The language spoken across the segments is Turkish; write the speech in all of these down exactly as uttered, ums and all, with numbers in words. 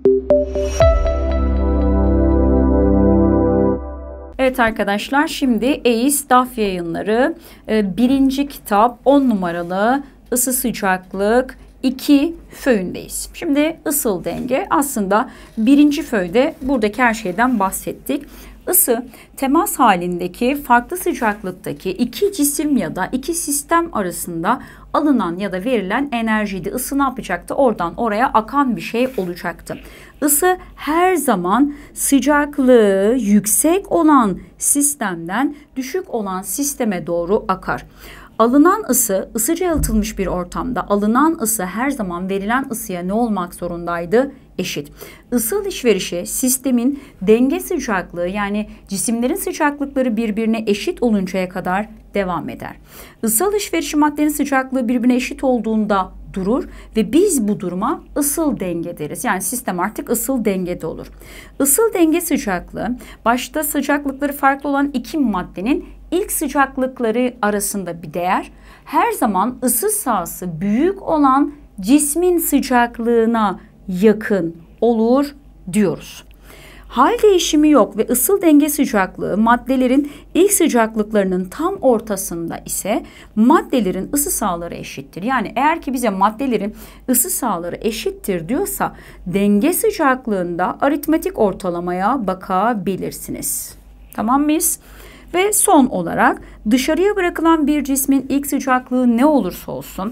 Evet arkadaşlar, şimdi EİS D A F Yayınları birinci kitap on numaralı ısı sıcaklık iki föyündeyiz. Şimdi ısıl denge, aslında birinci föyde buradaki her şeyden bahsettik. Isı, temas halindeki farklı sıcaklıktaki iki cisim ya da iki sistem arasında alınan ya da verilen enerjiydi. Isı ne yapacaktı? Oradan oraya akan bir şey olacaktı. Isı her zaman sıcaklığı yüksek olan sistemden düşük olan sisteme doğru akar. Alınan ısı, ısıca yalıtılmış bir ortamda alınan ısı her zaman verilen ısıya ne olmak zorundaydı? Eşit. Isı alışverişi sistemin denge sıcaklığı, yani cisimlerin sıcaklıkları birbirine eşit oluncaya kadar devam eder. Isı alışverişi maddenin sıcaklığı birbirine eşit olduğunda durur ve biz bu duruma ısıl denge deriz. Yani sistem artık ısıl dengede olur. Isıl denge sıcaklığı, başta sıcaklıkları farklı olan iki maddenin ilk sıcaklıkları arasında bir değer. Her zaman ısı sahası büyük olan cismin sıcaklığına yakın olur diyoruz. Hal değişimi yok ve ısıl denge sıcaklığı maddelerin ilk sıcaklıklarının tam ortasında ise maddelerin ısı sahaları eşittir. Yani eğer ki bize maddelerin ısı sahaları eşittir diyorsa denge sıcaklığında aritmetik ortalamaya bakabilirsiniz. Tamam mıyız? Ve son olarak dışarıya bırakılan bir cismin ilk sıcaklığı ne olursa olsun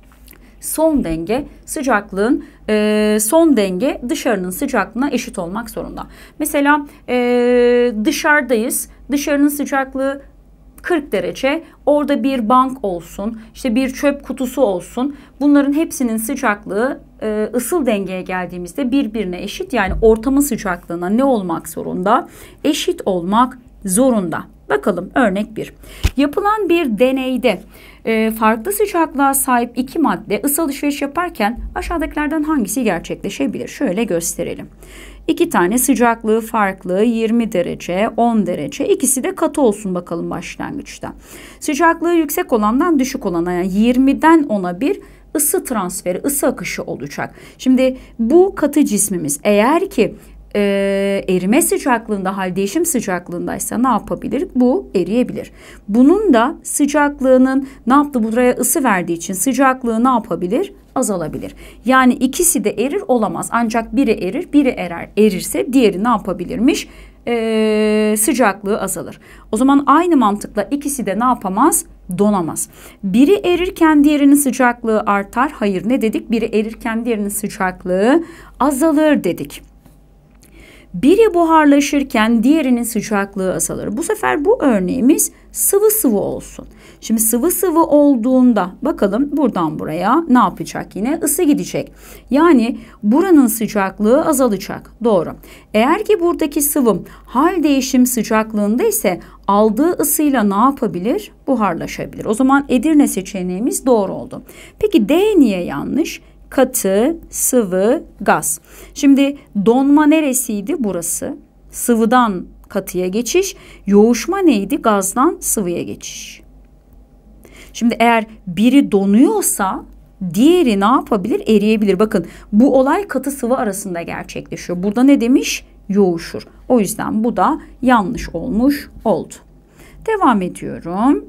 son denge sıcaklığın e, son denge dışarının sıcaklığına eşit olmak zorunda. Mesela e, dışarıdayız. Dışarının sıcaklığı kırk derece. Orada bir bank olsun, işte bir çöp kutusu olsun. Bunların hepsinin sıcaklığı e, ısıl dengeye geldiğimizde birbirine eşit. Yani ortamın sıcaklığına ne olmak zorunda? Eşit olmak zorunda. Bakalım örnek bir. Yapılan bir deneyde e, farklı sıcaklığa sahip iki madde ısı alışveriş yaparken aşağıdakilerden hangisi gerçekleşebilir? Şöyle gösterelim. İki tane sıcaklığı farklı, yirmi derece, on derece. İkisi de katı olsun bakalım başlangıçta. Sıcaklığı yüksek olandan düşük olana, yani yirmiden ona bir ısı transferi, ısı akışı olacak. Şimdi bu katı cismimiz eğer ki Ee, erime sıcaklığında, hal değişim sıcaklığındaysa ne yapabilir? Bu eriyebilir. Bunun da sıcaklığının ne yaptı? Buraya ısı verdiği için sıcaklığı ne yapabilir? Azalabilir. Yani ikisi de erir olamaz. Ancak biri erir, biri erer. Erirse diğeri ne yapabilirmiş? Ee, sıcaklığı azalır. O zaman aynı mantıkla ikisi de ne yapamaz? Donamaz. Biri erirken diğerinin sıcaklığı artar. Hayır, ne dedik? Biri erirken diğerinin sıcaklığı azalır dedik. Biri buharlaşırken diğerinin sıcaklığı azalır. Bu sefer bu örneğimiz sıvı sıvı olsun. Şimdi sıvı sıvı olduğunda bakalım buradan buraya ne yapacak yine? Isı gidecek. Yani buranın sıcaklığı azalacak. Doğru. Eğer ki buradaki sıvım hal değişim sıcaklığında ise aldığı ısıyla ne yapabilir? Buharlaşabilir. O zaman Edirne seçeneğimiz doğru oldu. Peki D niye yanlış? Katı, sıvı, gaz. Şimdi donma neresiydi? Burası. Sıvıdan katıya geçiş. Yoğuşma neydi? Gazdan sıvıya geçiş. Şimdi eğer biri donuyorsa diğeri ne yapabilir? Eriyebilir. Bakın bu olay katı sıvı arasında gerçekleşiyor. Burada ne demiş? Yoğuşur. O yüzden bu da yanlış olmuş oldu. Devam ediyorum.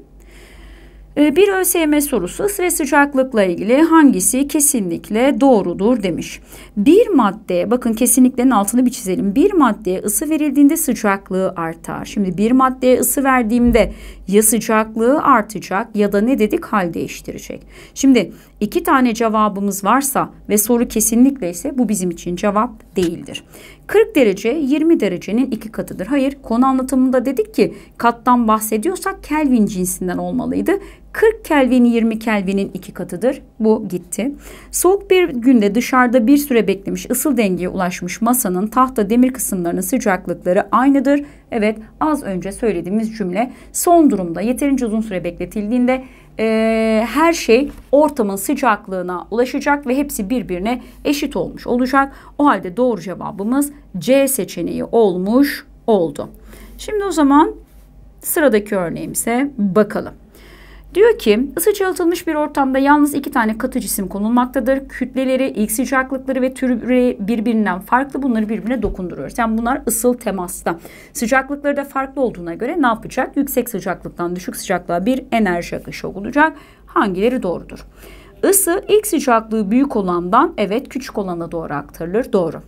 Bir ÖSYM sorusu, ısı ve sıcaklıkla ilgili hangisi kesinlikle doğrudur demiş. Bir maddeye, bakın kesinliklerin altını bir çizelim. Bir maddeye ısı verildiğinde sıcaklığı artar. Şimdi bir maddeye ısı verdiğimde ya sıcaklığı artacak ya da ne dedik? Hal değiştirecek. Şimdi iki tane cevabımız varsa ve soru kesinlikle ise bu bizim için cevap değildir. kırk derece yirmi derecenin iki katıdır. Hayır, konu anlatımında dedik ki kattan bahsediyorsak Kelvin cinsinden olmalıydı. kırk Kelvin yirmi Kelvin'in iki katıdır. Bu gitti. Soğuk bir günde dışarıda bir süre beklemiş, ısıl dengeye ulaşmış masanın tahta demir kısımlarının sıcaklıkları aynıdır. Evet, az önce söylediğimiz cümle son durumda yeterince uzun süre bekletildiğinde e, her şey ortamın sıcaklığına ulaşacak ve hepsi birbirine eşit olmuş olacak. O halde doğru cevabımız C seçeneği olmuş oldu. Şimdi o zaman sıradaki örneğimize bakalım. Diyor ki ısı çalıtılmış bir ortamda yalnız iki tane katı cisim konulmaktadır. Kütleleri, ilk sıcaklıkları ve türü birbirinden farklı. Bunları birbirine dokunduruyoruz. Yani bunlar ısıl temasta. Sıcaklıkları da farklı olduğuna göre ne yapacak? Yüksek sıcaklıktan düşük sıcaklığa bir enerji akışı olacak. Hangileri doğrudur? Isı ilk sıcaklığı büyük olandan evet küçük olana doğru aktarılır. Doğru.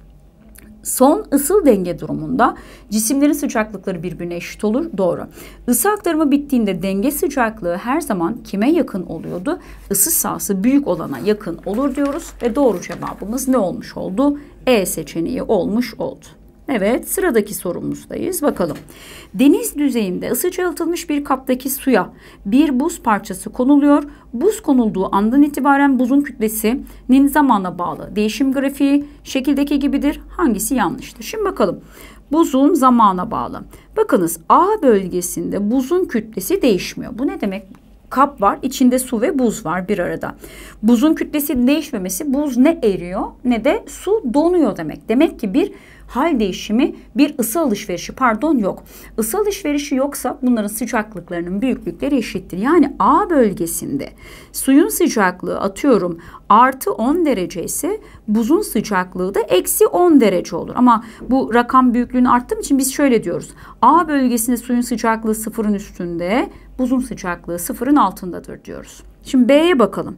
Son ısıl denge durumunda cisimlerin sıcaklıkları birbirine eşit olur. Doğru. Isı aktarımı bittiğinde denge sıcaklığı her zaman kime yakın oluyordu? Isı sahası büyük olana yakın olur diyoruz ve doğru cevabımız ne olmuş oldu? E seçeneği olmuş oldu. Evet, sıradaki sorumuzdayız. Bakalım. Deniz düzeyinde ısı çalıtılmış bir kaptaki suya bir buz parçası konuluyor. Buz konulduğu andan itibaren buzun kütlesinin zamana bağlı değişim grafiği şekildeki gibidir. Hangisi yanlıştır? Şimdi bakalım. Buzun zamana bağlı. Bakınız A bölgesinde buzun kütlesi değişmiyor. Bu ne demek? Kap var, içinde su ve buz var bir arada. Buzun kütlesi değişmemesi, buz ne eriyor ne de su donuyor demek. Demek ki bir hal değişimi, bir ısı alışverişi pardon yok. Isı alışverişi yoksa bunların sıcaklıklarının büyüklükleri eşittir. Yani A bölgesinde suyun sıcaklığı atıyorum artı on derece ise buzun sıcaklığı da eksi on derece olur. Ama bu rakam büyüklüğünü arttığım için biz şöyle diyoruz. A bölgesinde suyun sıcaklığı sıfırın üstünde, buzun sıcaklığı sıfırın altındadır diyoruz. Şimdi B'ye bakalım.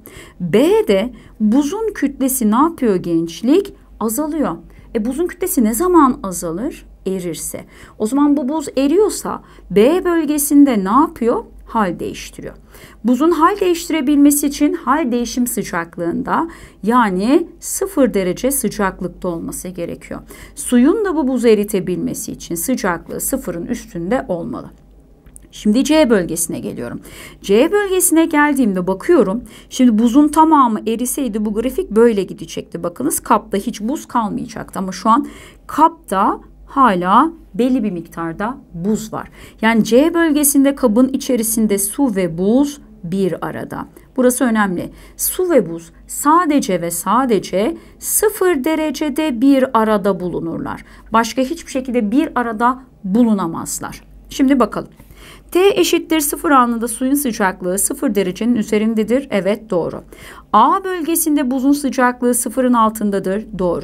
B'de buzun kütlesi ne yapıyor gençlik? Azalıyor. E buzun kütlesi ne zaman azalır? Erirse. O zaman bu buz eriyorsa B bölgesinde ne yapıyor? Hal değiştiriyor. Buzun hal değiştirebilmesi için hal değişim sıcaklığında yani sıfır derece sıcaklıkta olması gerekiyor. Suyun da bu buzu eritebilmesi için sıcaklığı sıfırın üstünde olmalı. Şimdi C bölgesine geliyorum. C bölgesine geldiğimde bakıyorum. Şimdi buzun tamamı eriseydi bu grafik böyle gidecekti. Bakınız kapta hiç buz kalmayacaktı. Ama şu an kapta hala belli bir miktarda buz var. Yani C bölgesinde kabın içerisinde su ve buz bir arada. Burası önemli. Su ve buz sadece ve sadece sıfır derecede bir arada bulunurlar. Başka hiçbir şekilde bir arada bulunamazlar. Şimdi bakalım. T eşittir sıfır anında suyun sıcaklığı sıfır derecenin üzerindedir. Evet doğru. A bölgesinde buzun sıcaklığı sıfırın altındadır. Doğru.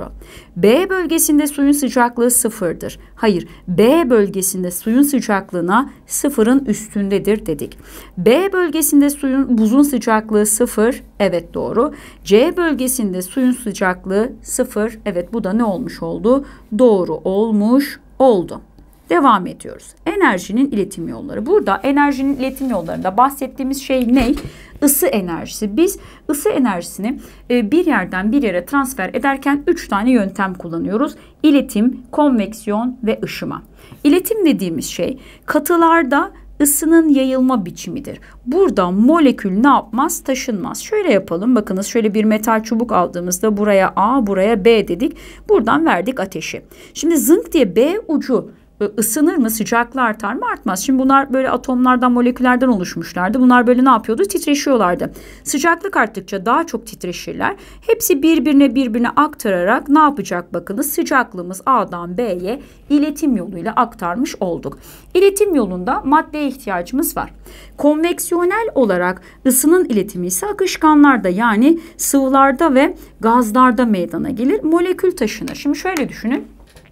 B bölgesinde suyun sıcaklığı sıfırdır. Hayır. B bölgesinde suyun sıcaklığına sıfırın üstündedir dedik. B bölgesinde suyun buzun sıcaklığı sıfır. Evet doğru. C bölgesinde suyun sıcaklığı sıfır. Evet bu da ne olmuş oldu? Doğru olmuş oldu. Devam ediyoruz. Enerjinin iletim yolları. Burada enerjinin iletim yollarında bahsettiğimiz şey ne? Isı enerjisi. Biz ısı enerjisini bir yerden bir yere transfer ederken üç tane yöntem kullanıyoruz. İletim, konveksiyon ve ışıma. İletim dediğimiz şey katılarda ısının yayılma biçimidir. Burada molekül ne yapmaz? Taşınmaz. Şöyle yapalım. Bakınız şöyle bir metal çubuk aldığımızda buraya A, buraya B dedik. Buradan verdik ateşi. Şimdi zınk diye B ucu ısınır mı? Sıcaklığı artar mı? Artmaz. Şimdi bunlar böyle atomlardan, moleküllerden oluşmuşlardı. Bunlar böyle ne yapıyordu? Titreşiyorlardı. Sıcaklık arttıkça daha çok titreşirler. Hepsi birbirine birbirine aktararak ne yapacak? Bakınız sıcaklığımız A'dan B'ye iletim yoluyla aktarmış olduk. İletim yolunda maddeye ihtiyacımız var. Konveksiyonel olarak ısının iletimi ise akışkanlarda yani sıvılarda ve gazlarda meydana gelir. Molekül taşınır. Şimdi şöyle düşünün.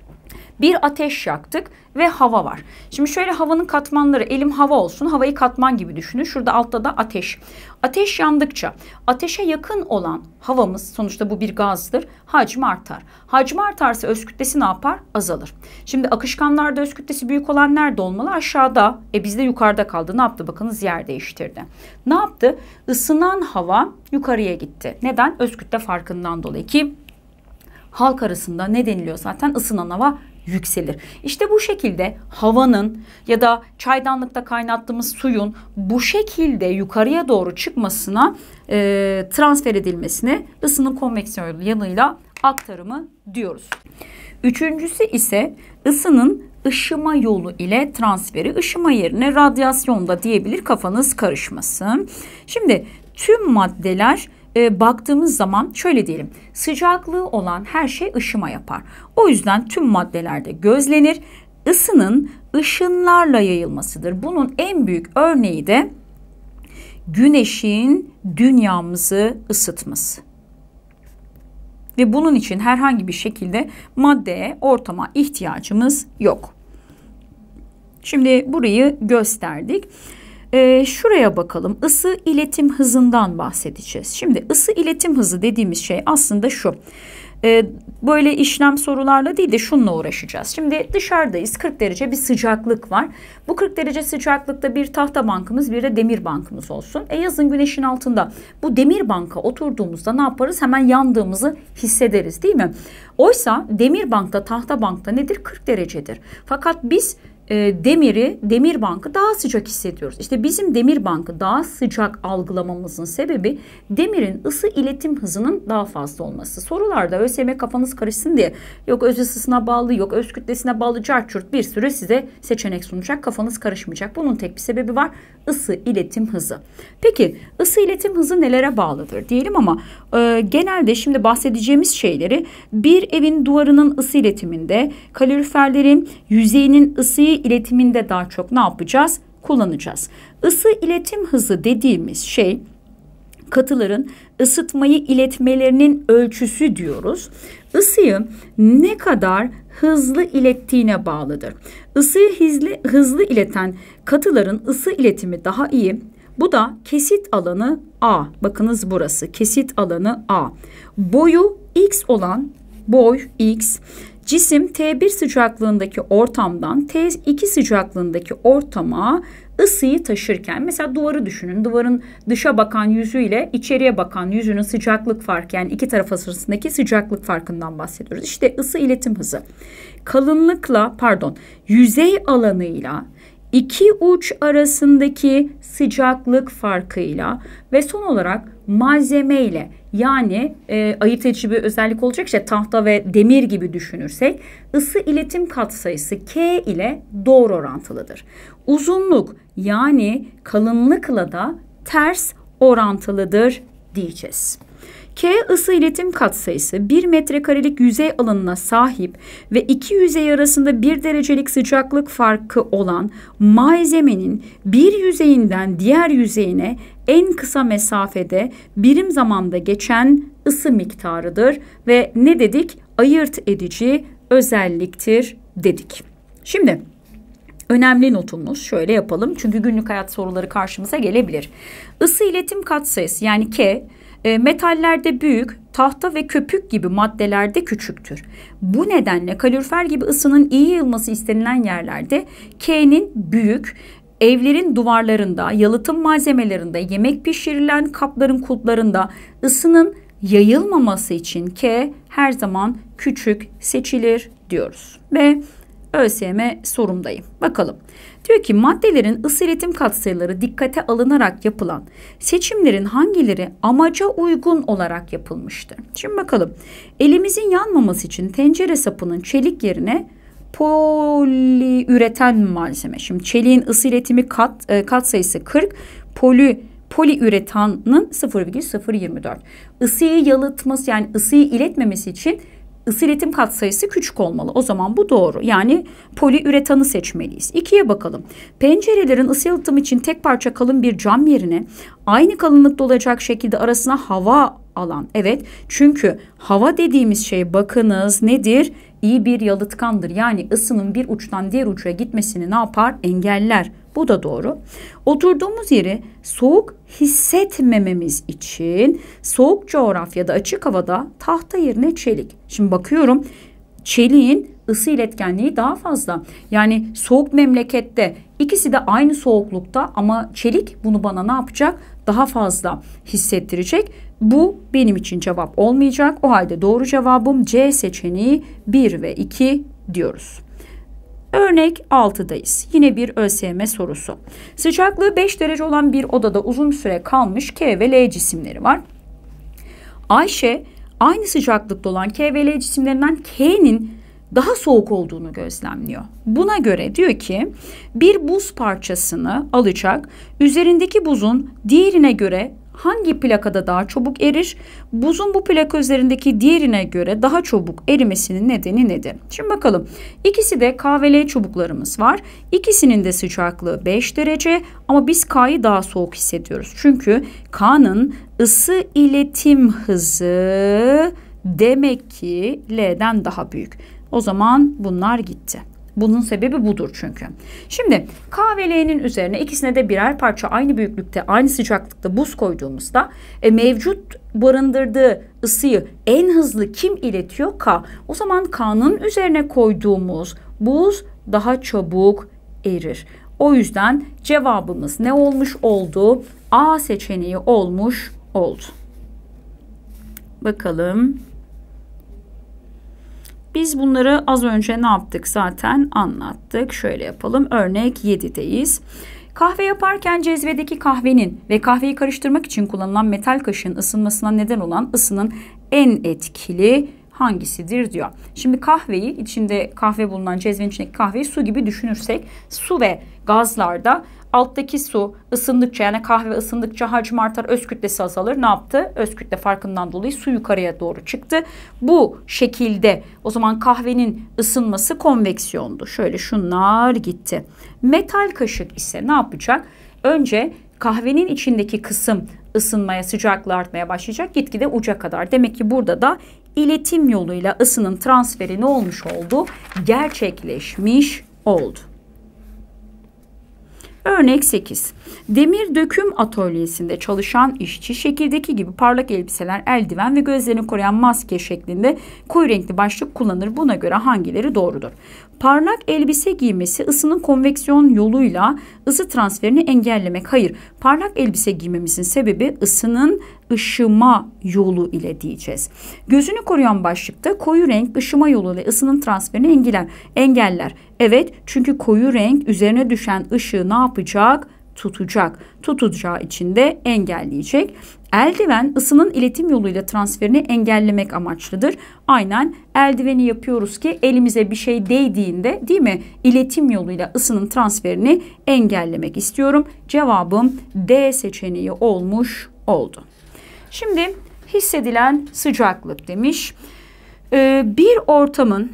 Bir ateş yaktık ve hava var. Şimdi şöyle havanın katmanları, elim hava olsun, havayı katman gibi düşünün. Şurada altta da ateş. Ateş yandıkça ateşe yakın olan havamız, sonuçta bu bir gazdır, hacmi artar. Hacmi artarsa öz kütlesi ne yapar? Azalır. Şimdi akışkanlarda öz kütlesi büyük olan nerede olmalı? Aşağıda. E bizde yukarıda kaldı. Ne yaptı? Bakınız yer değiştirdi. Ne yaptı? Isınan hava yukarıya gitti. Neden? Öz kütle farkından dolayı ki halk arasında ne deniliyor zaten? Isınan hava yükselir. İşte bu şekilde havanın ya da çaydanlıkta kaynattığımız suyun bu şekilde yukarıya doğru çıkmasına, e, transfer edilmesine ısının konveksiyon yanıyla aktarımı diyoruz. Üçüncüsü ise ısının ışıma yolu ile transferi. Işıma yerine radyasyon da diyebilir, kafanız karışmasın. Şimdi tüm maddeler E, baktığımız zaman şöyle diyelim, sıcaklığı olan her şey ışıma yapar. O yüzden tüm maddelerde gözlenir. Isının ışınlarla yayılmasıdır. Bunun en büyük örneği de güneşin dünyamızı ısıtması. Ve bunun için herhangi bir şekilde maddeye, ortama ihtiyacımız yok. Şimdi burayı gösterdik. Ee, şuraya bakalım. Isı iletim hızından bahsedeceğiz. Şimdi ısı iletim hızı dediğimiz şey aslında şu. Ee, böyle işlem sorularla değil de şununla uğraşacağız. Şimdi dışarıdayız. kırk derece bir sıcaklık var. Bu kırk derece sıcaklıkta bir tahta bankımız, bir de demir bankımız olsun. E yazın güneşin altında bu demir banka oturduğumuzda ne yaparız? Hemen yandığımızı hissederiz, değil mi? Oysa demir bankta, tahta bankta nedir? kırk derecedir. Fakat biz E, demiri, demir bankı daha sıcak hissediyoruz. İşte bizim demir bankı daha sıcak algılamamızın sebebi demirin ısı iletim hızının daha fazla olması. Sorularda ÖSYM kafanız karışsın diye yok öz ısısına bağlı, yok öz kütlesine bağlı, carçurt bir sürü size seçenek sunacak, kafanız karışmayacak. Bunun tek bir sebebi var: ısı iletim hızı. Peki ısı iletim hızı nelere bağlıdır diyelim ama e, genelde şimdi bahsedeceğimiz şeyleri bir evin duvarının ısı iletiminde, kaloriferlerin yüzeyinin ısı iletiminde daha çok ne yapacağız? Kullanacağız. Isı iletim hızı dediğimiz şey katıların ısıtmayı iletmelerinin ölçüsü diyoruz. Isıyı ne kadar hızlı ilettiğine bağlıdır. Isıyı hızlı, hızlı ileten katıların ısı iletimi daha iyi. Bu da kesit alanı A. Bakınız burası kesit alanı A. Boyu X olan boy X. Cisim T bir sıcaklığındaki ortamdan T iki sıcaklığındaki ortama ısıyı taşırken, mesela duvarı düşünün. Duvarın dışa bakan yüzüyle içeriye bakan yüzünün sıcaklık farkı, yani iki taraf arasındaki sıcaklık farkından bahsediyoruz. İşte ısı iletim hızı. Kalınlıkla, pardon, yüzey alanıyla İki uç arasındaki sıcaklık farkıyla ve son olarak malzeme ile, yani e, ayırt edici bir özellik olacak, işte tahta ve demir gibi düşünürsek ısı iletim katsayısı K ile doğru orantılıdır. Uzunluk yani kalınlıkla da ters orantılıdır diyeceğiz. K ısı iletim katsayısı bir metrekarelik yüzey alanına sahip ve iki yüzey arasında bir derecelik sıcaklık farkı olan malzemenin bir yüzeyinden diğer yüzeyine en kısa mesafede birim zamanda geçen ısı miktarıdır ve ne dedik? Ayırt edici özelliktir dedik. Şimdi önemli notumuz şöyle yapalım, çünkü günlük hayat soruları karşımıza gelebilir. Isı iletim katsayısı yani K, E, metallerde büyük, tahta ve köpük gibi maddelerde küçüktür. Bu nedenle kalorifer gibi ısının iyi yayılması istenilen yerlerde K'nin büyük, evlerin duvarlarında, yalıtım malzemelerinde, yemek pişirilen kapların kulplarında ısının yayılmaması için K her zaman küçük seçilir diyoruz. Ve ÖSYM sorumdayım. Bakalım. Diyor ki maddelerin ısı iletim katsayıları dikkate alınarak yapılan seçimlerin hangileri amaca uygun olarak yapılmıştır? Şimdi bakalım. Elimizin yanmaması için tencere sapının çelik yerine poliüreten malzeme. Şimdi çeliğin ısı iletimi kat, e, katsayısı kırk, poli poliüretanın sıfır virgül sıfır yirmi dört. Isıyı yalıtması, yani ısıyı iletmemesi için ısı iletim katsayısı küçük olmalı. O zaman bu doğru. Yani poliüretanı seçmeliyiz. İkiye bakalım. Pencerelerin ısı yalıtımı için tek parça kalın bir cam yerine aynı kalınlıkta olacak şekilde arasına hava alan. Evet, çünkü hava dediğimiz şey bakınız nedir? İyi bir yalıtkandır. Yani ısının bir uçtan diğer uca gitmesini ne yapar? Engeller. Bu da doğru. Oturduğumuz yeri soğuk hissetmememiz için soğuk coğrafyada, açık havada tahta yerine çelik. Şimdi bakıyorum, çeliğin ısı iletkenliği daha fazla. Yani soğuk memlekette ikisi de aynı soğuklukta ama çelik bunu bana ne yapacak? Daha fazla hissettirecek. Bu benim için cevap olmayacak. O halde doğru cevabım C seçeneği bir ve iki diyoruz. Örnek altıdayız. Yine bir ÖSYM sorusu. Sıcaklığı beş derece olan bir odada uzun süre kalmış K ve L cisimleri var. Ayşe aynı sıcaklıkta olan K ve L cisimlerinden K'nin daha soğuk olduğunu gözlemliyor. Buna göre diyor ki bir buz parçasını alacak, üzerindeki buzun diğerine göre hangi plakada daha çabuk erir? Buzun bu plaka üzerindeki diğerine göre daha çabuk erimesinin nedeni nedir? Şimdi bakalım. İkisi de K ve L çubuklarımız var. İkisinin de sıcaklığı beş derece ama biz K'yı daha soğuk hissediyoruz. Çünkü K'nın ısı iletim hızı demek ki L'den daha büyük. O zaman bunlar gitti. Bunun sebebi budur çünkü. Şimdi K ve L'nin üzerine ikisine de birer parça aynı büyüklükte, aynı sıcaklıkta buz koyduğumuzda e, mevcut barındırdığı ısıyı en hızlı kim iletiyor? K. O zaman K'nın üzerine koyduğumuz buz daha çabuk erir. O yüzden cevabımız ne olmuş oldu? A seçeneği olmuş oldu. Bakalım. Biz bunları az önce ne yaptık zaten anlattık. Şöyle yapalım. Örnek yedideyiz. Kahve yaparken cezvedeki kahvenin ve kahveyi karıştırmak için kullanılan metal kaşığın ısınmasına neden olan ısının en etkili hangisidir diyor. Şimdi kahveyi, içinde kahve bulunan cezvenin içindeki kahveyi su gibi düşünürsek, su ve gazlarda alttaki su ısındıkça, yani kahve ısındıkça hacmi artar, öz kütlesi azalır. Ne yaptı? Öz kütle farkından dolayı su yukarıya doğru çıktı. Bu şekilde o zaman kahvenin ısınması konveksiyondu. Şöyle şunlar gitti. Metal kaşık ise ne yapacak? Önce kahvenin içindeki kısım ısınmaya, sıcaklığı artmaya başlayacak gitgide uca kadar. Demek ki burada da iletim yoluyla ısının transferi ne olmuş oldu? Gerçekleşmiş oldu. Örnek sekiz. Demir döküm atölyesinde çalışan işçi şekildeki gibi parlak elbiseler, eldiven ve gözlerini koruyan maske şeklinde koyu renkli başlık kullanır. Buna göre hangileri doğrudur? Parlak elbise giymesi ısının konveksiyon yoluyla ısı transferini engellemek. Hayır, parlak elbise giymemizin sebebi ısının ışıma yolu ile diyeceğiz. Gözünü koruyan başlıkta koyu renk ışıma yoluyla ısının transferini engeller. engeller. Evet, çünkü koyu renk üzerine düşen ışığı ne yapacak? Tutacak. Tutacağı için de engelleyecek. Eldiven ısının iletim yoluyla transferini engellemek amaçlıdır. Aynen eldiveni yapıyoruz ki elimize bir şey değdiğinde, değil mi? İletim yoluyla ısının transferini engellemek istiyorum. Cevabım D seçeneği olmuş oldu. Şimdi hissedilen sıcaklık demiş. Ee, bir ortamın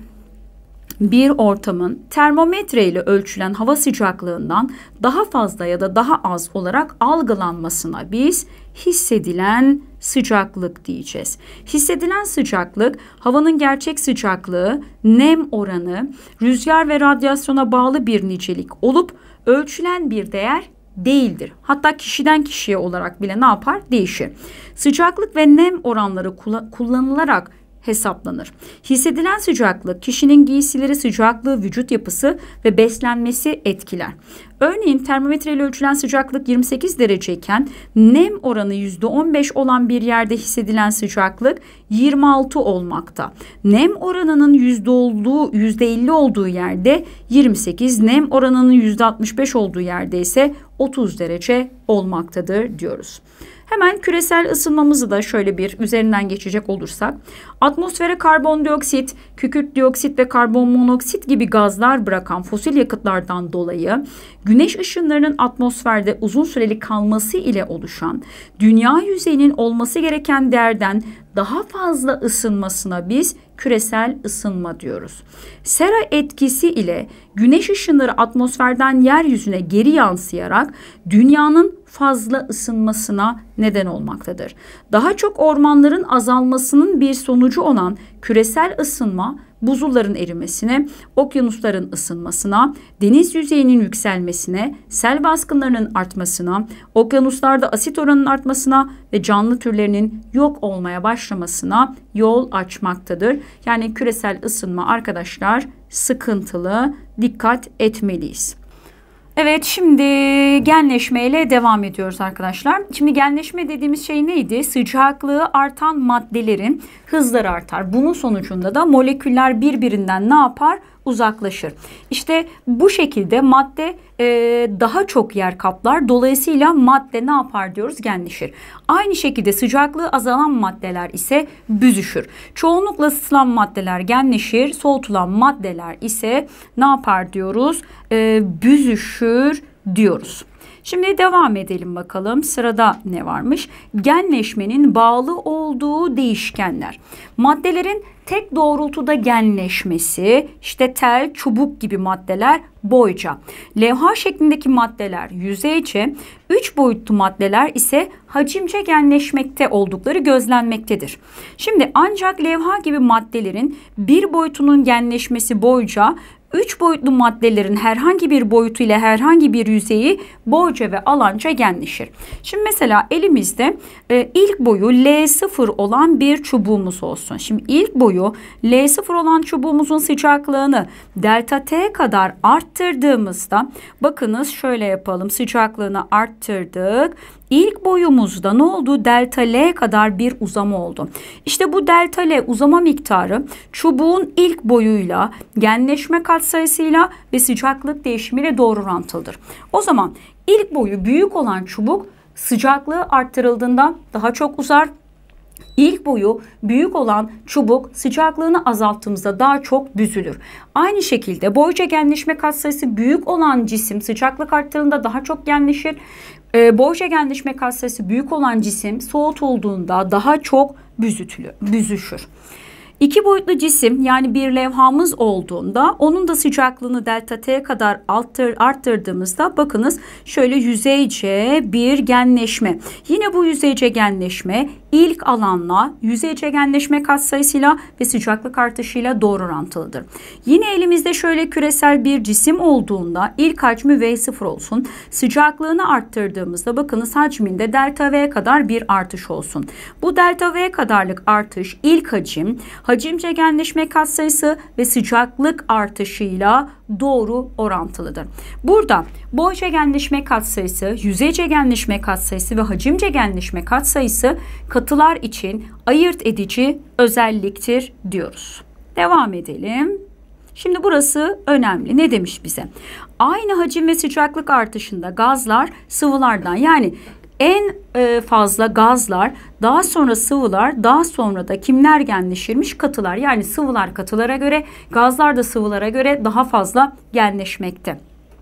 Bir ortamın termometre ile ölçülen hava sıcaklığından daha fazla ya da daha az olarak algılanmasına biz hissedilen sıcaklık diyeceğiz. Hissedilen sıcaklık havanın gerçek sıcaklığı, nem oranı, rüzgar ve radyasyona bağlı bir nicelik olup ölçülen bir değer değildir. Hatta kişiden kişiye olarak bile ne yapar? Değişir. Sıcaklık ve nem oranları kullanılarak hesaplanır. Hissedilen sıcaklık kişinin giysileri, sıcaklığı, vücut yapısı ve beslenmesi etkiler. Örneğin termometre ile ölçülen sıcaklık yirmi sekiz dereceyken nem oranı yüzde on beş olan bir yerde hissedilen sıcaklık yirmi altı olmakta. Nem oranının yüzde olduğu, yüzde elli olduğu yerde yirmi sekiz, nem oranının yüzde altmış beş olduğu yerde ise otuz derece olmaktadır diyoruz. Hemen küresel ısınmamızı da şöyle bir üzerinden geçecek olursak, atmosfere karbondioksit, kükürt dioksit ve karbon monoksit gibi gazlar bırakan fosil yakıtlardan dolayı güneş ışınlarının atmosferde uzun süreli kalması ile oluşan dünya yüzeyinin olması gereken değerden daha fazla ısınmasına biz küresel ısınma diyoruz. Sera etkisi ile güneş ışınları atmosferden yeryüzüne geri yansıyarak dünyanın fazla ısınmasına neden olmaktadır. Daha çok ormanların azalmasının bir sonucu olan küresel ısınma, buzulların erimesine, okyanusların ısınmasına, deniz yüzeyinin yükselmesine, sel baskınlarının artmasına, okyanuslarda asit oranının artmasına ve canlı türlerinin yok olmaya başlamasına yol açmaktadır. Yani küresel ısınma arkadaşlar sıkıntılı, dikkat etmeliyiz. Evet, şimdi genleşmeyle devam ediyoruz arkadaşlar. Şimdi genleşme dediğimiz şey neydi? Sıcaklığı artan maddelerin hızları artar. Bunun sonucunda da moleküller birbirinden ne yapar? Uzaklaşır. İşte bu şekilde madde e, daha çok yer kaplar. Dolayısıyla madde ne yapar diyoruz? Genleşir. Aynı şekilde sıcaklığı azalan maddeler ise büzüşür. Çoğunlukla ısıtılan maddeler genleşir. Soğutulan maddeler ise ne yapar diyoruz? E, büzüşür diyoruz. Şimdi devam edelim bakalım. Sırada ne varmış? Genleşmenin bağlı olduğu değişkenler. Maddelerin tek doğrultuda genleşmesi, işte tel, çubuk gibi maddeler boyca. Levha şeklindeki maddeler yüzeyce, üç boyutlu maddeler ise hacimce genleşmekte oldukları gözlenmektedir. Şimdi ancak levha gibi maddelerin bir boyutunun genleşmesi boyca, üç boyutlu maddelerin herhangi bir boyutu ile herhangi bir yüzeyi boyca ve alanca genleşir. Şimdi mesela elimizde e, ilk boyu L sıfır olan bir çubuğumuz olsun. Şimdi ilk boyu L sıfır olan çubuğumuzun sıcaklığını delta T kadar arttırdığımızda, bakınız şöyle yapalım, sıcaklığını arttırdık. İlk boyumuzda ne oldu? Delta L kadar bir uzama oldu. İşte bu delta L uzama miktarı çubuğun ilk boyuyla, genleşme katsayısıyla ve sıcaklık değişimiyle doğru orantılıdır. O zaman ilk boyu büyük olan çubuk sıcaklığı arttırıldığında daha çok uzar. İlk boyu büyük olan çubuk sıcaklığını azalttığımızda daha çok büzülür. Aynı şekilde boyca genleşme katsayısı büyük olan cisim sıcaklık arttığında daha çok genleşir. E, boyca genleşme katsayısı büyük olan cisim soğutulduğunda daha çok büzütülür, büzüşür. İki boyutlu cisim yani bir levhamız olduğunda onun da sıcaklığını delta T kadar arttır, arttırdığımızda bakınız şöyle yüzeyce bir genleşme. Yine bu yüzeyce genleşme ilk alanla, yüzeyce genleşme katsayısıyla ve sıcaklık artışıyla doğru orantılıdır. Yine elimizde şöyle küresel bir cisim olduğunda ilk hacmi V sıfır olsun. Sıcaklığını arttırdığımızda bakınız hacminde delta V kadar bir artış olsun. Bu delta V kadarlık artış ilk hacim, hacimce genleşme katsayısı ve sıcaklık artışıyla doğru orantılıdır. Burada boyca genleşme katsayısı, yüzeyce genleşme katsayısı ve hacimce genleşme katsayısı katılar için ayırt edici özelliktir diyoruz. Devam edelim. Şimdi burası önemli. Ne demiş bize? Aynı hacim ve sıcaklık artışında gazlar sıvılardan, yani en fazla gazlar, daha sonra sıvılar, daha sonra da kimler genleşirmiş? Katılar. Yani sıvılar katılara göre, gazlar da sıvılara göre daha fazla genleşmekte.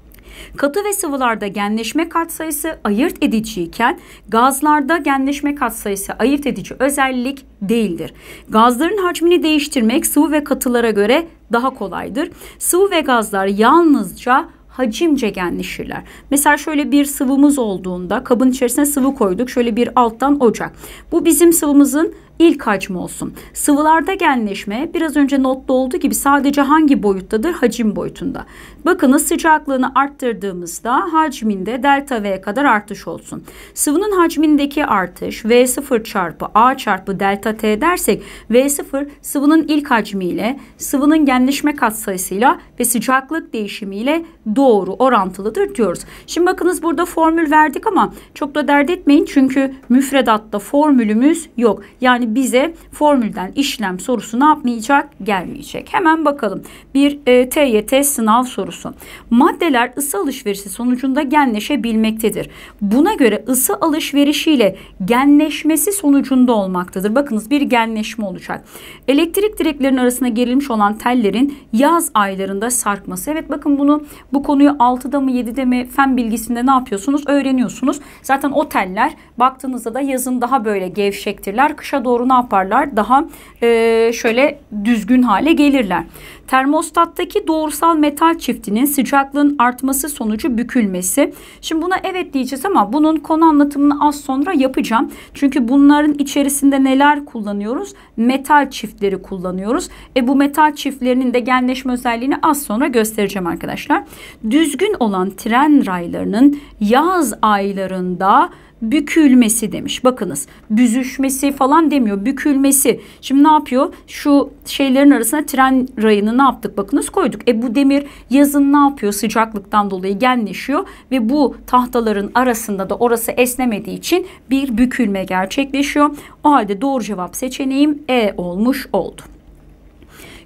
Katı ve sıvılarda genleşme katsayısı ayırt ediciyken gazlarda genleşme katsayısı ayırt edici özellik değildir. Gazların hacmini değiştirmek sıvı ve katılara göre daha kolaydır. Sıvı ve gazlar yalnızca hacimce genleşirler. Mesela şöyle bir sıvımız olduğunda kabın içerisine sıvı koyduk. Şöyle bir alttan ocak. Bu bizim sıvımızın ilk hacmi olsun. Sıvılarda genleşme biraz önce notta olduğu gibi sadece hangi boyuttadır? Hacim boyutunda. Bakınız sıcaklığını arttırdığımızda hacminde delta V kadar artış olsun. Sıvının hacmindeki artış V sıfır çarpı A çarpı delta T dersek V sıfır sıvının ilk hacmiyle, sıvının genleşme katsayısıyla ve sıcaklık değişimiyle doğru orantılıdır diyoruz. Şimdi bakınız burada formül verdik ama çok da dert etmeyin çünkü müfredatta formülümüz yok. Yani bize formülden işlem sorusu ne yapmayacak? Gelmeyecek. Hemen bakalım. Bir e, T Y T sınav sorusu. Maddeler ısı alışverişi sonucunda genleşebilmektedir. Buna göre ısı alışverişiyle genleşmesi sonucunda olmaktadır. Bakınız bir genleşme olacak. Elektrik direklerinin arasına gerilmiş olan tellerin yaz aylarında sarkması. Evet bakın bunu bu konuyu altıda mı yedide mi fen bilgisinde ne yapıyorsunuz? Öğreniyorsunuz. Zaten o teller baktığınızda da yazın daha böyle gevşektirler. Kışa doğru ne yaparlar? Daha e, şöyle düzgün hale gelirler. Termostattaki doğrusal metal çiftinin sıcaklığın artması sonucu bükülmesi. Şimdi buna evet diyeceğiz ama bunun konu anlatımını az sonra yapacağım. Çünkü bunların içerisinde neler kullanıyoruz? Metal çiftleri kullanıyoruz. E bu metal çiftlerinin de genleşme özelliğini az sonra göstereceğim arkadaşlar. Düzgün olan tren raylarının yaz aylarında bükülmesi demiş. Bakınız büzüşmesi falan demiyor. Bükülmesi. Şimdi ne yapıyor? Şu şeylerin arasına tren rayını ne yaptık? Bakınız koyduk. E bu demir yazın ne yapıyor? Sıcaklıktan dolayı genleşiyor ve bu tahtaların arasında da orası esnemediği için bir bükülme gerçekleşiyor. O halde doğru cevap seçeneğim E olmuş oldu.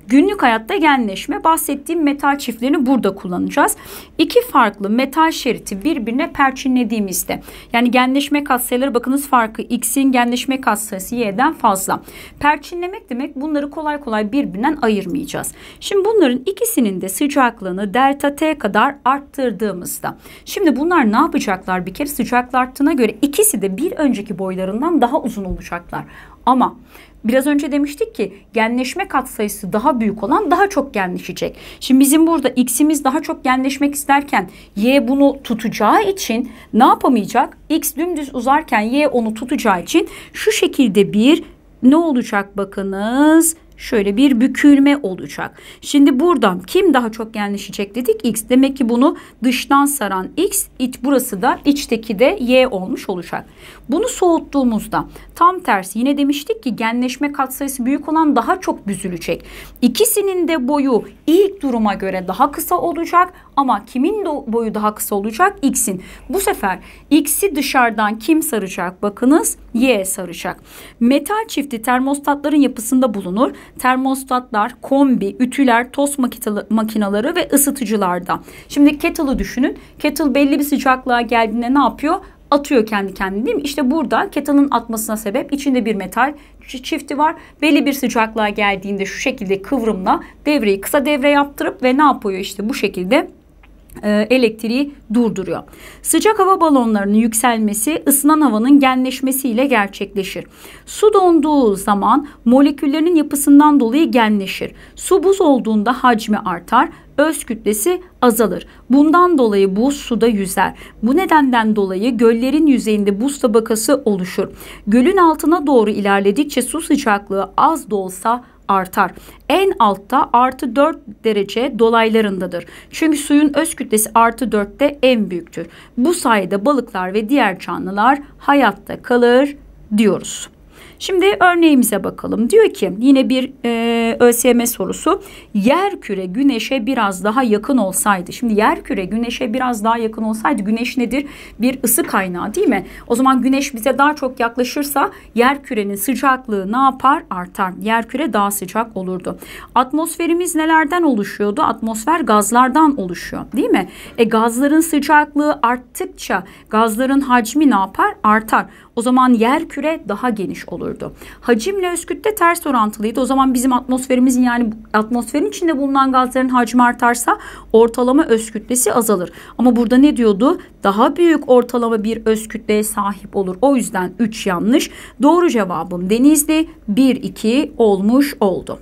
Günlük hayatta genleşme, bahsettiğim metal çiftlerini burada kullanacağız. İki farklı metal şeriti birbirine perçinlediğimizde, yani genleşme katsayıları bakınız farkı, X'in genleşme katsayısı Y'den fazla. Perçinlemek demek bunları kolay kolay birbirinden ayırmayacağız. Şimdi bunların ikisinin de sıcaklığını delta T kadar arttırdığımızda, şimdi bunlar ne yapacaklar? Bir kere sıcaklık arttığına göre ikisi de bir önceki boylarından daha uzun olacaklar. Ama biraz önce demiştik ki genleşme katsayısı daha büyük olan daha çok genleşecek. Şimdi bizim burada X'imiz daha çok genleşmek isterken Y bunu tutacağı için ne yapamayacak? X dümdüz uzarken Y onu tutacağı için şu şekilde bir ne olacak bakınız? Şöyle bir bükülme olacak. Şimdi buradan kim daha çok genleşecek dedik? X. Demek ki bunu dıştan saran X, iç, burası da içteki de Y olmuş olacak. Bunu soğuttuğumuzda tam tersi, yine demiştik ki genleşme katsayısı büyük olan daha çok büzülecek. İkisinin de boyu ilk duruma göre daha kısa olacak ama kimin boyu daha kısa olacak? X'in. Bu sefer X'i dışarıdan kim saracak? Bakınız Y saracak. Metal çifti termostatların yapısında bulunur. Termostatlar, kombi, ütüler, tost makineleri ve ısıtıcılarda. Şimdi kettle'ı düşünün. Kettle belli bir sıcaklığa geldiğinde ne yapıyor? Atıyor kendi kendine, değil mi? İşte burada kettle'ın atmasına sebep içinde bir metal çifti var. Belli bir sıcaklığa geldiğinde şu şekilde kıvrımla devreyi kısa devre yaptırıp ve ne yapıyor? İşte bu şekilde elektriği durduruyor. Sıcak hava balonlarının yükselmesi ısınan havanın genleşmesiyle gerçekleşir. Su donduğu zaman moleküllerinin yapısından dolayı genleşir. Su buz olduğunda hacmi artar, öz kütlesi azalır. Bundan dolayı buz suda yüzer. Bu nedenden dolayı göllerin yüzeyinde buz tabakası oluşur. Gölün altına doğru ilerledikçe su sıcaklığı az da olsa artar. En altta artı dört derece dolaylarındadır. Çünkü suyun öz kütlesi artı dörtte en büyüktür. Bu sayede balıklar ve diğer canlılar hayatta kalır diyoruz. Şimdi örneğimize bakalım. Diyor ki yine bir e, ÖSYM sorusu. Yerküre güneşe biraz daha yakın olsaydı. Şimdi yerküre güneşe biraz daha yakın olsaydı, güneş nedir? Bir ısı kaynağı, değil mi? O zaman güneş bize daha çok yaklaşırsa yerkürenin sıcaklığı ne yapar? Artar. Yerküre daha sıcak olurdu. Atmosferimiz nelerden oluşuyordu? Atmosfer gazlardan oluşuyor, değil mi? E gazların sıcaklığı arttıkça gazların hacmi ne yapar? Artar. O zaman yerküre daha geniş olurdu. Hacimle öz kütle ters orantılıydı. O zaman bizim atmosferimizin, yani atmosferin içinde bulunan gazların hacmi artarsa ortalama öz kütlesi azalır. Ama burada ne diyordu? Daha büyük ortalama bir öz kütleye sahip olur. O yüzden üç yanlış. Doğru cevabım Denizli. bir iki olmuş oldu.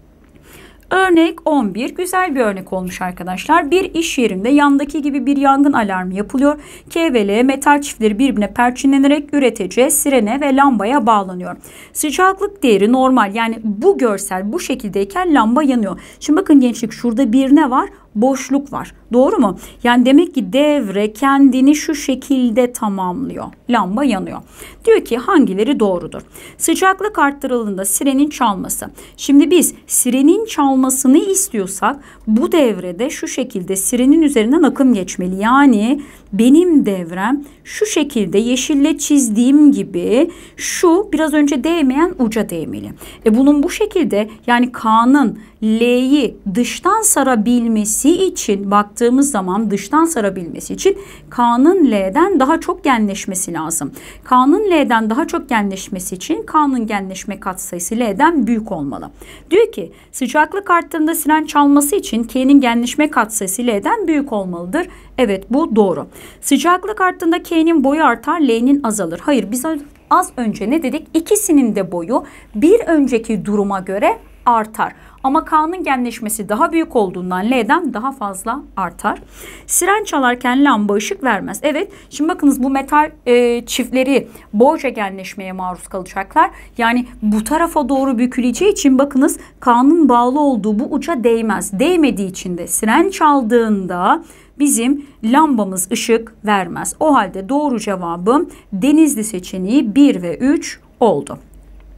Örnek on bir güzel bir örnek olmuş arkadaşlar. Bir iş yerinde yandaki gibi bir yangın alarmı yapılıyor. K ve L metal çiftleri birbirine perçinlenerek üreticiye, sirene ve lambaya bağlanıyor. Sıcaklık değeri normal, yani bu görsel bu şekildeyken lamba yanıyor. Şimdi bakın gençlik, şurada bir ne var? Boşluk var. Doğru mu? Yani demek ki devre kendini şu şekilde tamamlıyor. Lamba yanıyor. Diyor ki hangileri doğrudur? Sıcaklık arttırıldığında sirenin çalması. Şimdi biz sirenin çalmasını istiyorsak bu devrede şu şekilde sirenin üzerinden akım geçmeli. Yani benim devrem şu şekilde yeşille çizdiğim gibi şu biraz önce değmeyen uca değmeli. E bunun bu şekilde, yani K'nın L'yi dıştan sarabilmesi için, baktığımız zaman dıştan sarabilmesi için K'nın L'den daha çok genleşmesi lazım. K'nın L'den daha çok genleşmesi için K'nın genleşme katsayısı L'den büyük olmalı. Diyor ki sıcaklık arttığında siren çalması için K'nin genleşme katsayısı L'den büyük olmalıdır. Evet, bu doğru. Sıcaklık arttığında K'nin boyu artar, L'nin azalır. Hayır, biz az önce ne dedik? İkisinin de boyu bir önceki duruma göre artar. Ama K'nın genleşmesi daha büyük olduğundan L'den daha fazla artar. Siren çalarken lamba ışık vermez. Evet, şimdi bakınız bu metal e, çiftleri boyca genleşmeye maruz kalacaklar. Yani bu tarafa doğru büküleceği için bakınız K'nın bağlı olduğu bu uca değmez. Değmediği için de siren çaldığında bizim lambamız ışık vermez. O halde doğru cevabım Denizli seçeneği bir ve üç oldu.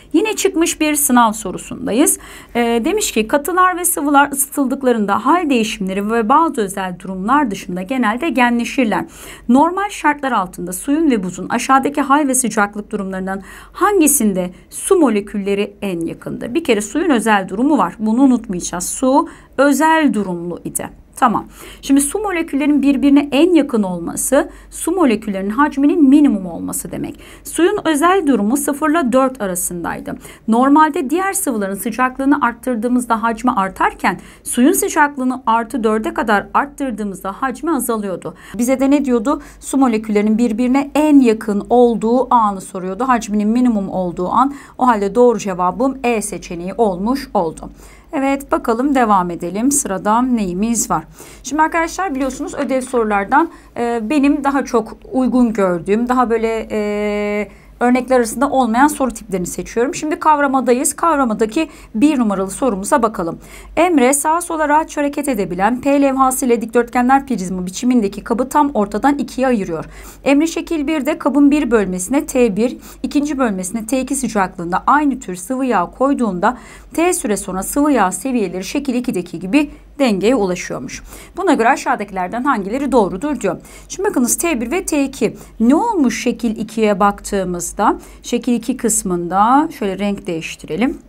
Yine çıkmış bir sınav sorusundayız. E, demiş ki katılar ve sıvılar ısıtıldıklarında hal değişimleri ve bazı özel durumlar dışında genelde genleşirler. Normal şartlar altında suyun ve buzun aşağıdaki hal ve sıcaklık durumlarından hangisinde su molekülleri en yakındır? Bir kere suyun özel durumu var. Bunu unutmayacağız. Su özel durumlu idi. Tamam. Şimdi su moleküllerinin birbirine en yakın olması su moleküllerinin hacminin minimum olması demek. Suyun özel durumu sıfır ile dört arasındaydı. Normalde diğer sıvıların sıcaklığını arttırdığımızda hacmi artarken suyun sıcaklığını artı dörde kadar arttırdığımızda hacmi azalıyordu. Bize de ne diyordu? Su moleküllerinin birbirine en yakın olduğu anı soruyordu. Hacminin minimum olduğu an. O halde doğru cevabım E seçeneği olmuş oldu. Evet, bakalım devam edelim. Sırada neyimiz var? Şimdi arkadaşlar biliyorsunuz ödev sorulardan e, benim daha çok uygun gördüğüm, daha böyle e, örnekler arasında olmayan soru tiplerini seçiyorum. Şimdi kavramadayız. Kavramadaki bir numaralı sorumuza bakalım. Emre sağa sola rahatça hareket edebilen P levhası ile dikdörtgenler prizma biçimindeki kabı tam ortadan ikiye ayırıyor. Emre şekil birde kabın bir bölmesine T bir, ikinci bölmesine T iki sıcaklığında aynı tür sıvı yağ koyduğunda T süre sonra sıvı yağ seviyeleri şekil ikideki gibi dengeye ulaşıyormuş. Buna göre aşağıdakilerden hangileri doğrudur diyor. Şimdi bakınız T bir ve T iki. Ne olmuş şekil ikiye baktığımızda? Şekil iki kısmında şöyle renk değiştirelim.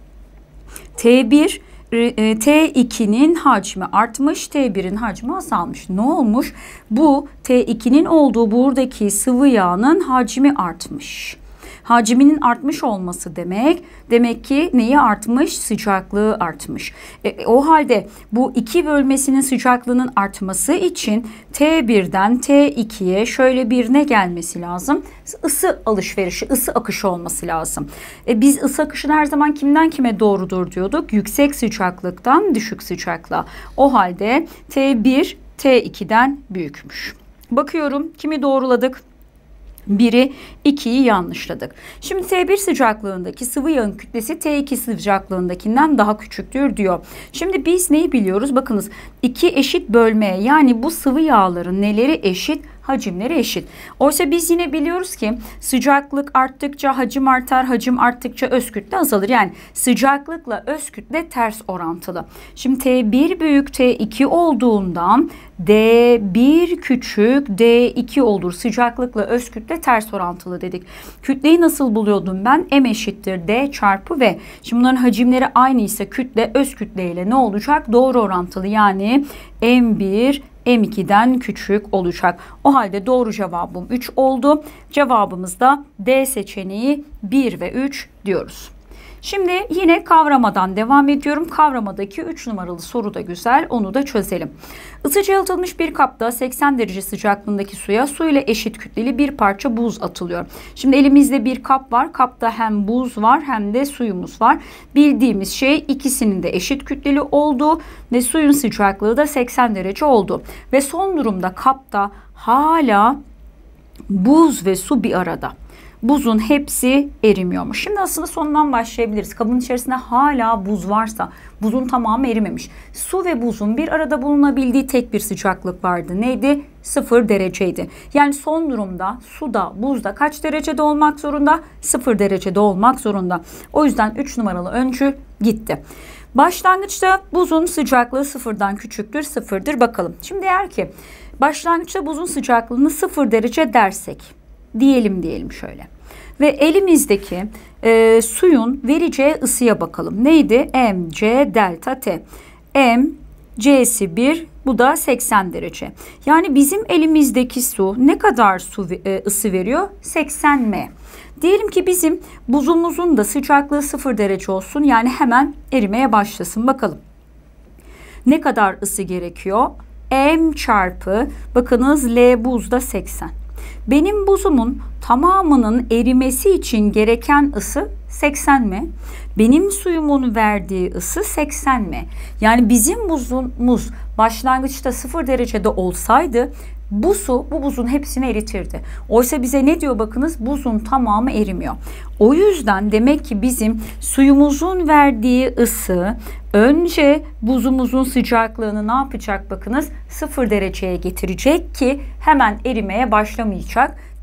T bir T iki'nin hacmi artmış, T bir'in hacmi azalmış. Ne olmuş? Bu T iki'nin olduğu buradaki sıvı yağın hacmi artmış. Hacminin artmış olması demek. Demek ki neyi artmış? Sıcaklığı artmış. E, o halde bu iki bölmesinin sıcaklığının artması için T bir'den T iki'ye şöyle bir ne gelmesi lazım? Isı alışverişi, ısı akışı olması lazım. E, biz ısı akışını her zaman kimden kime doğrudur diyorduk? Yüksek sıcaklıktan düşük sıcaklığa. O halde T bir T iki'den büyükmüş. Bakıyorum kimi doğruladık? biri, iki'yi yanlışladık. Şimdi T bir sıcaklığındaki sıvı yağın kütlesi T iki sıcaklığındakinden daha küçüktür diyor. Şimdi biz neyi biliyoruz? Bakınız iki eşit bölmeye, yani bu sıvı yağların neleri eşit? Hacimleri eşit. Oysa biz yine biliyoruz ki sıcaklık arttıkça hacim artar, hacim arttıkça öz kütle azalır. Yani sıcaklıkla öz kütle ters orantılı. Şimdi T bir büyük T iki olduğundan D bir küçük D iki olur. Sıcaklıkla öz kütle ters orantılı dedik. Kütleyi nasıl buluyordum ben? M eşittir D çarpı V. Şimdi bunların hacimleri aynı ise kütle öz kütle ile ne olacak? Doğru orantılı, yani M bir M iki'den küçük olacak. O halde doğru cevabım üç oldu. Cevabımız da D seçeneği bir ve üç diyoruz. Şimdi yine kavramadan devam ediyorum. Kavramadaki üç numaralı soru da güzel. Onu da çözelim. Isıcı yalıtılmış bir kapta seksen derece sıcaklığındaki suya su ile eşit kütleli bir parça buz atılıyor. Şimdi elimizde bir kap var. Kapta hem buz var hem de suyumuz var. Bildiğimiz şey ikisinin de eşit kütleli olduğu ve suyun sıcaklığı da seksen derece oldu. Ve son durumda kapta hala buz ve su bir arada. Buzun hepsi erimiyormuş. Şimdi aslında sondan başlayabiliriz. Kabın içerisinde hala buz varsa, buzun tamamı erimemiş. Su ve buzun bir arada bulunabildiği tek bir sıcaklık vardı. Neydi? sıfır dereceydi. Yani son durumda suda, buzda kaç derecede olmak zorunda? sıfır derecede olmak zorunda. O yüzden üç numaralı öncül gitti. Başlangıçta buzun sıcaklığı sıfırdan küçüktür, sıfırdır. Bakalım. Şimdi eğer ki başlangıçta buzun sıcaklığını sıfır derece dersek, diyelim diyelim şöyle. Ve elimizdeki e, suyun vereceği ısıya bakalım. Neydi? M C delta T. M C'si bir, bu da seksen derece. Yani bizim elimizdeki su ne kadar su e, ısı veriyor? seksen M. Diyelim ki bizim buzumuzun da sıcaklığı sıfır derece olsun. Yani hemen erimeye başlasın. Bakalım. Ne kadar ısı gerekiyor? M çarpı, bakınız L buzda seksen. Benim buzumun tamamının erimesi için gereken ısı seksen mi? Benim suyumun verdiği ısı seksen mi? Yani bizim buzumuz başlangıçta sıfır derecede olsaydı bu su bu buzun hepsini eritirdi. Oysa bize ne diyor bakınız? Buzun tamamı erimiyor. O yüzden demek ki bizim suyumuzun verdiği ısı önce buzumuzun sıcaklığını ne yapacak bakınız? sıfır dereceye getirecek ki hemen erimeye başlamayacak.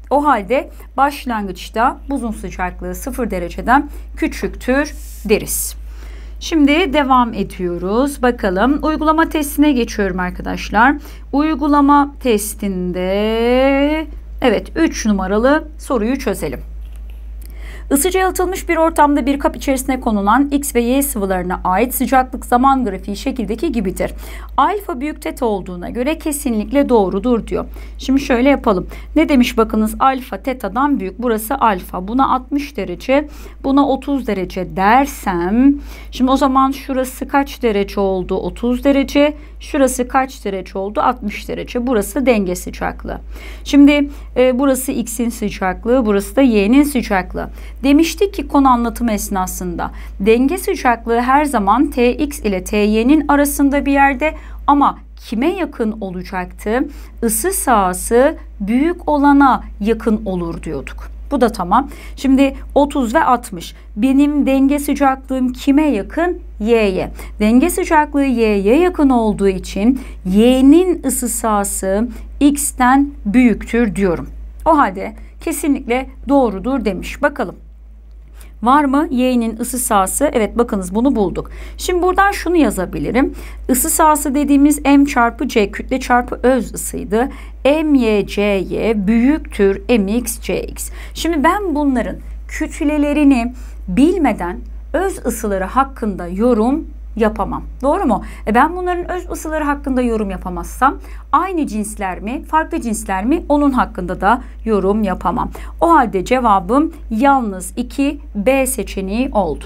O halde başlangıçta buzun sıcaklığı sıfır dereceden küçüktür deriz. Şimdi devam ediyoruz. Bakalım uygulama testine geçiyorum arkadaşlar. Uygulama testinde evet üç numaralı soruyu çözelim. Isıca yalıtılmış bir ortamda bir kap içerisine konulan X ve Y sıvılarına ait sıcaklık zaman grafiği şekildeki gibidir. Alfa büyük teta olduğuna göre kesinlikle doğrudur diyor. Şimdi şöyle yapalım. Ne demiş bakınız, alfa tetadan büyük. Burası alfa. Buna altmış derece, buna otuz derece dersem. Şimdi o zaman şurası kaç derece oldu? otuz derece. Şurası kaç derece oldu? altmış derece. Burası denge sıcaklığı. Şimdi e, burası X'in sıcaklığı, burası da Y'nin sıcaklığı. Demiştik ki konu anlatımı esnasında denge sıcaklığı her zaman Tx ile Ty'nin arasında bir yerde, ama kime yakın olacaktı? Isı sahası büyük olana yakın olur diyorduk. Bu da tamam. Şimdi otuz ve altmış. Benim denge sıcaklığım kime yakın? Y'ye. Denge sıcaklığı Y'ye yakın olduğu için Y'nin ısı sahası X'ten büyüktür diyorum. O halde kesinlikle doğrudur demiş. Bakalım. Var mı Y'nin ısı sahası? Evet, bakınız bunu bulduk. Şimdi buradan şunu yazabilirim. Isı sahası dediğimiz M çarpı C, kütle çarpı öz ısıydı. M Y C Y büyüktür M X C X. Şimdi ben bunların kütlelerini bilmeden öz ısıları hakkında yorum yapamam. Doğru mu? E ben bunların öz ısıları hakkında yorum yapamazsam aynı cinsler mi, farklı cinsler mi, onun hakkında da yorum yapamam. O halde cevabım yalnız iki B seçeneği oldu.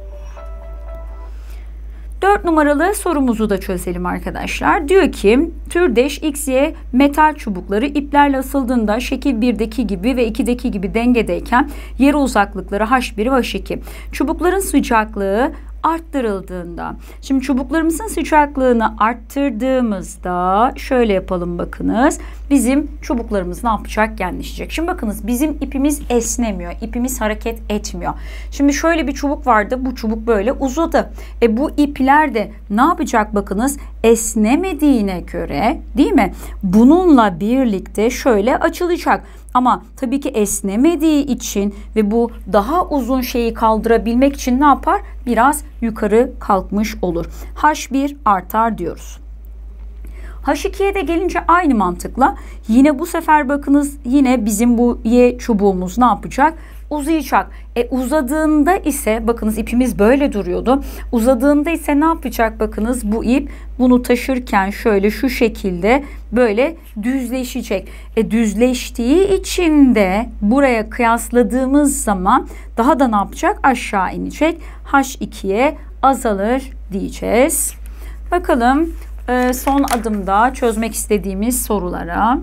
dört numaralı sorumuzu da çözelim arkadaşlar. Diyor ki türdeş X Y metal çubukları iplerle asıldığında şekil birdeki gibi ve ikideki gibi dengedeyken yere uzaklıkları H bir ve H iki. Çubukların sıcaklığı arttırıldığında. Şimdi çubuklarımızın sıcaklığını arttırdığımızda şöyle yapalım bakınız. Bizim çubuklarımız ne yapacak? Genleşecek. Şimdi bakınız bizim ipimiz esnemiyor. İpimiz hareket etmiyor. Şimdi şöyle bir çubuk vardı. Bu çubuk böyle uzadı. E bu ipler de ne yapacak bakınız? Esnemediğine göre, değil mi? Bununla birlikte şöyle açılacak. Ama tabii ki esnemediği için ve bu daha uzun şeyi kaldırabilmek için ne yapar? Biraz yukarı kalkmış olur. H bir artar diyoruz. H iki'ye de gelince aynı mantıkla yine bu sefer bakınız yine bizim bu Y çubuğumuz ne yapacak? Uzayacak. E uzadığında ise bakınız ipimiz böyle duruyordu. Uzadığında ise ne yapacak bakınız, bu ip bunu taşırken şöyle şu şekilde böyle düzleşecek. E düzleştiği için de buraya kıyasladığımız zaman daha da ne yapacak? Aşağı inecek. H iki'ye azalır diyeceğiz. Bakalım e, son adımda çözmek istediğimiz sorulara.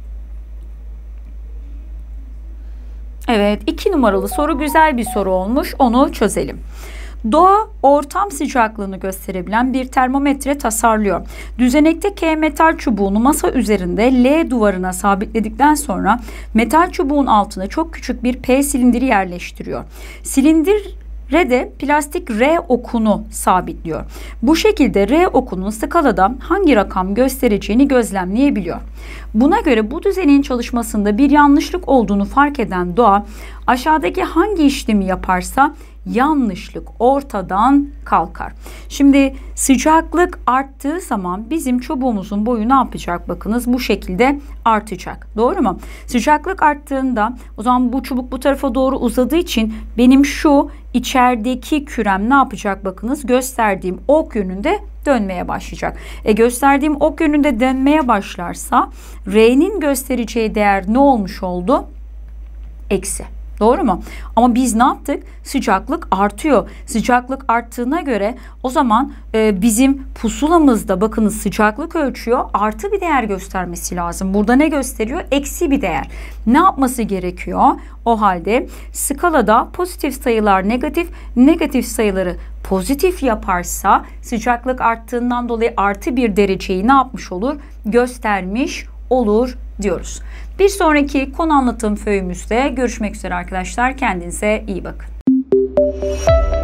Evet, iki numaralı soru güzel bir soru olmuş. Onu çözelim. Doğa ortam sıcaklığını gösterebilen bir termometre tasarlıyor. Düzenekte K metal çubuğunu masa üzerinde L duvarına sabitledikten sonra metal çubuğun altına çok küçük bir P silindiri yerleştiriyor. Silindir de plastik R okunu sabitliyor. Bu şekilde R okunun skalada hangi rakam göstereceğini gözlemleyebiliyor. Buna göre bu düzenin çalışmasında bir yanlışlık olduğunu fark eden Doğa aşağıdaki hangi işlemi yaparsa yanlışlık ortadan kalkar. Şimdi sıcaklık arttığı zaman bizim çubuğumuzun boyu ne yapacak? Bakınız bu şekilde artacak. Doğru mu? Sıcaklık arttığında o zaman bu çubuk bu tarafa doğru uzadığı için benim şu içerideki kürem ne yapacak? Bakınız gösterdiğim ok yönünde dönmeye başlayacak. E gösterdiğim ok yönünde dönmeye başlarsa R'nin göstereceği değer ne olmuş oldu? Eksi. Doğru mu? Ama biz ne yaptık? Sıcaklık artıyor. Sıcaklık arttığına göre o zaman e, bizim pusulamızda bakınız sıcaklık ölçüyor. Artı bir değer göstermesi lazım. Burada ne gösteriyor? Eksi bir değer. Ne yapması gerekiyor? O halde skalada pozitif sayılar negatif, negatif sayıları pozitif yaparsa sıcaklık arttığından dolayı artı bir dereceyi ne yapmış olur? Göstermiş olur diyoruz. Bir sonraki konu anlatım föyümüzde görüşmek üzere arkadaşlar. Kendinize iyi bakın.